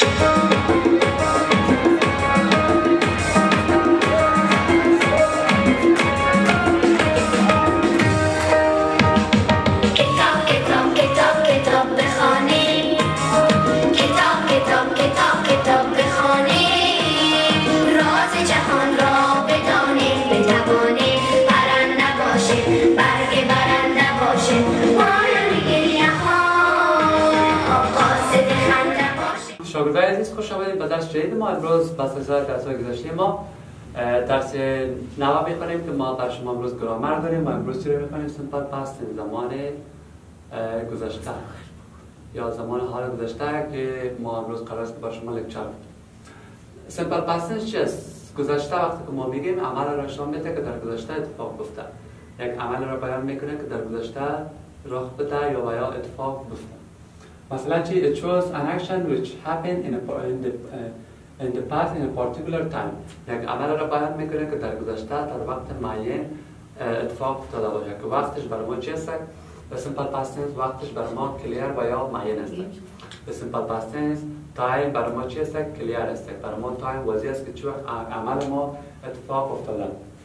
شاگردای عزیز خوش آمدید به درس جدید ما. امروز بس از درس‌های گذشته ما درس 9 می‌خونیم که ما برای شما امروز گرامر داریم و امروز چی رو می‌خونیم؟ سیمپل پاست، زمان گذشته یا زمان حال گذشته که ما امروز قرار است برای شما لکچر بدیم. سیمپل پاست چیست؟ گذشته وقتی که ما میگیم عمل را نشان میده که در گذشته اتفاق افتاد. یک عمل را بیان میکنه که در گذشته رخ بده یا اتفاق افتاد. مثلا چی؟ It shows an action which happened in the past in a particular time. یک عمل را بیان میکنه که در گذشته در وقت معین اتفاق افتاده باشه که وقتش برای ما چی است؟ به سیمپل پاست تنس وقتش برای ما کلیر و یا معین است. به سیمپل پاست تنس تایم برای ما چی است؟ کلیر است. برای ما تایم واضح است که چه وقت عمل ما اتفاق افتاده.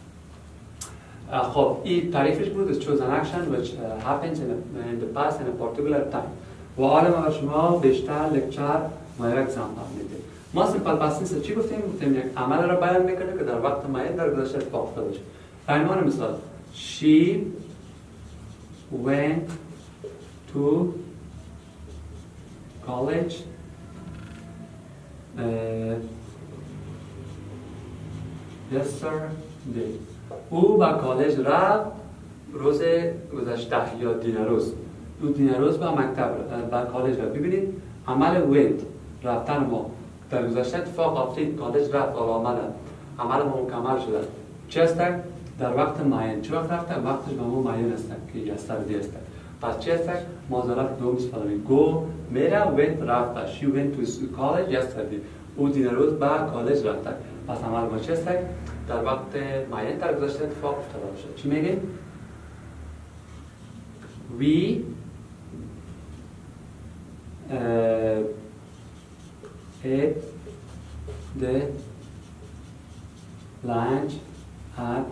خب این تعریفش بود. It shows an action which happens in the past in a particular time. و حالا ما شما بیشتر لکچر و یک اگزامپل میدیم. ما سیمپل پاست تنس چی گفتیم؟ گفتیم یک عمل را بیان میکنه که در وقت معین در گذشته اتفاق افتاده باشه. به عنوان مثال She went to college yesterday. او به کالج رفت روز گذشته یا دیروز. او دیروز به مکتب به کالج رفت. ببینید عمل went رفتن ما در گذشته اتفاق افتاد. کالج رفت آمدن عمل ما مکمل شده. چه است؟ در وقت معین. چه وقت رفته؟ وقتش به ما معین است که yesterday است. پس چه است؟ ماضارت دوم استفاده go میره went رفته. She went to college yesterday. او دیروز به کالج رفته. پس عمل ما چه است؟ در وقت معین در گذشته اتفاق افتاده باشه. چی میگیم؟ We ate the lunch at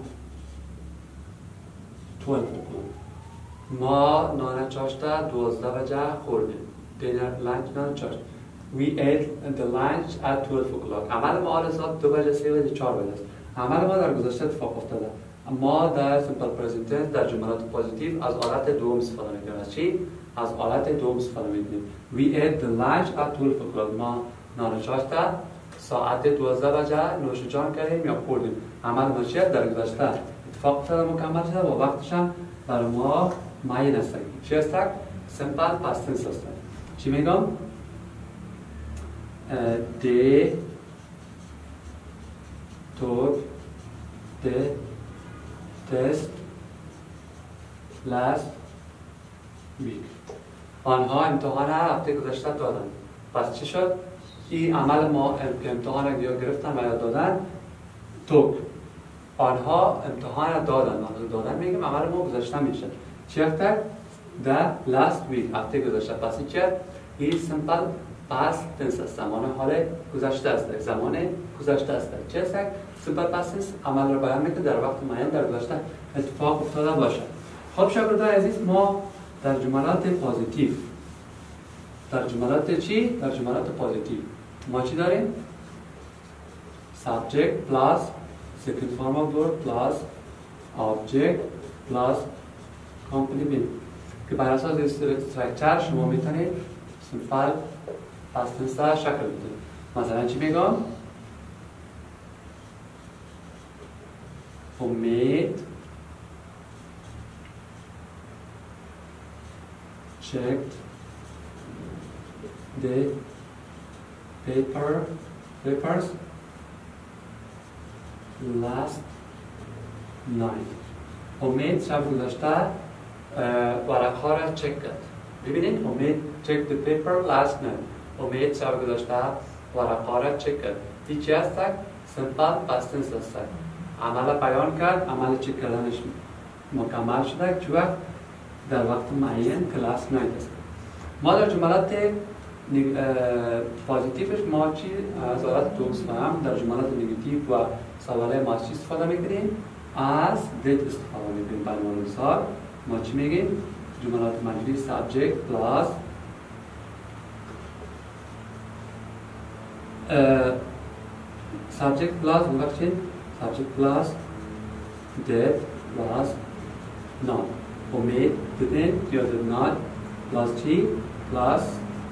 12 o'clock. ما نان چاشته 12 بجه خوردیم. Dinner, lunch, نان چاشت. We ate the lunch at 12 o'clock. عمل ما آل ساعت 2 بجه 3 بجه 4 بجه است. عمل ما در گذشته اتفاق افتاده. ما در سیمپل پرزنت تنس در جملات پوزیتیو از حالت دوم استفاده می‌کنیم. از چی؟ از حالت دوم استفاده می‌کنیم. We ate the lunch at 12 o'clock. ما نان چاشته ساعت 12 بجه نوش جان کردیم یا خوردیم. عمل ما چیه؟ در گذشته اتفاق افتاده مکمل شده و وقتش هم برای ما معین است. چی است؟ سیمپل پاست تنس است. چی میگم؟ They took the test last week. آنها امتحان هفته گذشته دادن. پس چی شد؟ این عمل ما که امتحان یا گرفتن و یا دادن توک. آنها امتحان دادن. دادن میگیم عمل ما گذشته میشه. چی هفته؟ The last week. هفته گذشته. پس این چیه؟ این سیمپل پاست تنس است. زمان حال گذشته است. زمان گذشته است. چه است؟ سیمپل پاست تنس عمل را بیان میکنه در وقت معین در گذشته اتفاق افتاده باشه. خب شاگردان عزیز ما در جملات پوزیتیو در جملات چی؟ در جملات پوزیتیو ما چی داریم؟ subject plus second form of verb plus object plus complement که بر اساس استراکچر شما میتونید سیمپل پاست تنس را شکل بدید. مثلا چی میگم؟ Omid checked the papers last night. امید شب گذشته ورق‌ها را چک کرد. ببینید امید checked the paper last night. امید شب گذشته ورق‌ها را چک کرد. این چی است؟ سیمپل پاست تنس است. عمل بیان کرد، عمل چک کردنش مکمل شده چه وقت در وقت معین کلاس نایت است. ما در جملات پازیتیفش ما چی از حالت دوست فهم در جملات نگاتیو و سواله ما چی استفاده میکنیم؟ از did استفاده میکنیم. به عنوان مثال ما چی میگیم؟ جملات منفی subject plus subject plus ببخشید subject plus did plus not. امید didn't یا did not plus چی؟ plus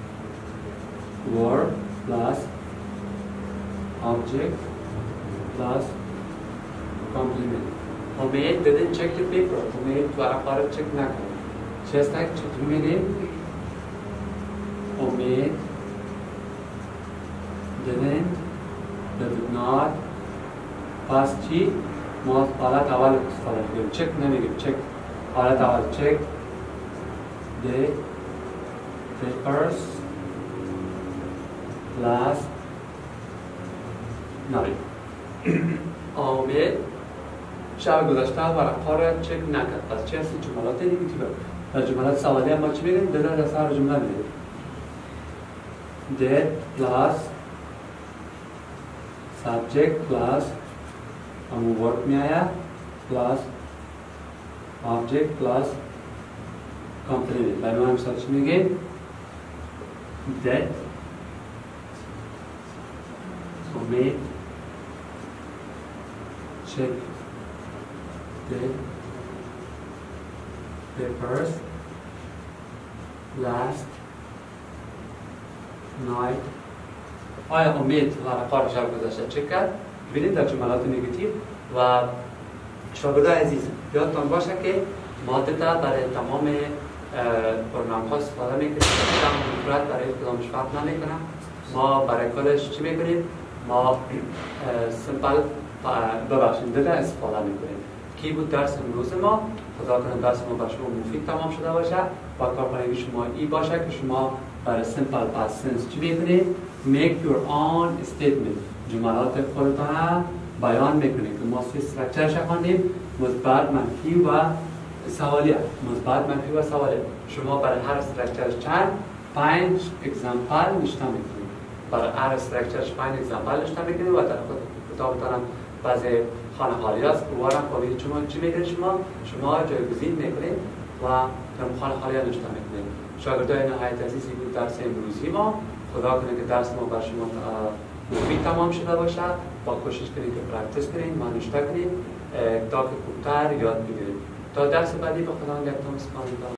were plus object plus complement. امید didn't check the paper. امید ورقه چک نکنه. چه است که چطور میگیم؟ امید didn't did not پس چی؟ ما حالت اول استفاده میکنیم. چک نمیگیم. چک حالت اول check the papers plus ناری. امید شب گذشته ورقه را چک نکرد. پس چه هستی؟ جملات نگاتیو. در جملات سوالی ما چی میگیم؟ دید در سر جمله میگیم did plus subject plus همون work میآید plus object plus complement. برای ما مثال چی میگیم؟ did امید check the papers last night. آیا امید ورقه را شب گذشته چک کرد؟ ببینید در جملات نگاتیو و شاگردای عزیز یادتان باشه که ما دیتا برای تمام برنامه ها استفاده میکنیم. تمام برای کدامش فرق نمیکنه. ما برای کلش چی میکنیم؟ ما سمپل ببخشید دیتا استفاده میکنیم. کی بود درس امروز ما؟ خدا کنه درس ما برای شما مفید تمام شده باشه و کارکنگی شما ای باشه که شما برای simple past tense چی میکنید؟ make your own statement. جملات خودتان بیان میکنید که ما سه استراکچرش خواندیم: مثبت، منفی و سوالیه. مثبت، منفی و سوالیه. شما برای هر استراکچرش چند 5 اگزمپل نشته میکنید. برای هر استراکچرش 5 اگزمپل نشته میکنید و در خود کتابتان بعضی خانه خالی هست که وارم قابل شما چی میکنید؟ شما جایگزین میکنید و در خانه خالی ها نشته میکنید. شاگردای نهایت عزیزی بود درس امروزی ما. خدا کنه که درس ما بر شما مفید تمام شده باشه. با کوشش کنید که پرکتیس کنید، مانوشته کنید تا که خوبتر یاد بگیرید. تا درس بعدی به خدا نگهدارتان.